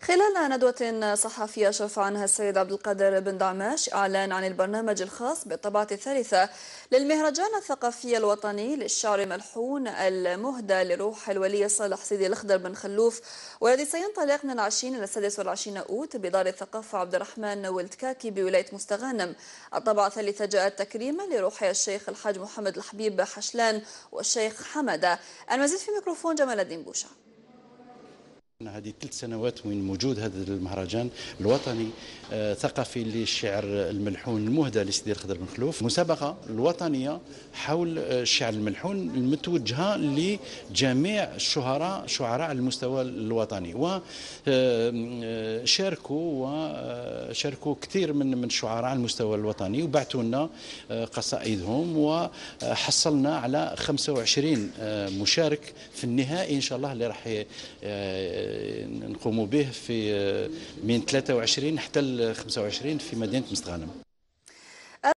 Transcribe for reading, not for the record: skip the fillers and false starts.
خلال ندوة صحفية شرف عنها السيد عبد القادر بن دعماش إعلان عن البرنامج الخاص بالطبعة الثالثة للمهرجان الثقافي الوطني للشعر الملحون المهدى لروح الولي صالح سيدي الأخضر بن خلوف، والذي سينطلق من 20 إلى 26 أوت بدار الثقافة عبد الرحمن ولد كاكي بولاية مستغانم. الطبعة الثالثة جاءت تكريما لروحي الشيخ الحاج محمد الحبيب حشلان والشيخ حمدة. المزيد في ميكروفون جمال الدين بوشة. هذه 3 سنوات من وجود هذا المهرجان الوطني ثقافي للشعر الملحون المهدى لسيدي الخضر بن خلوف، مسابقة الوطنية حول الشعر الملحون المتوجهة لجميع شعراء على المستوى الوطني، وشاركوا كثير من الشعراء على المستوى الوطني وبعثوا لنا قصائدهم، وحصلنا على 25 مشارك في النهائي ان شاء الله اللي راح نقوم به في من 23 حتى ل 25 في مدينة مستغانم.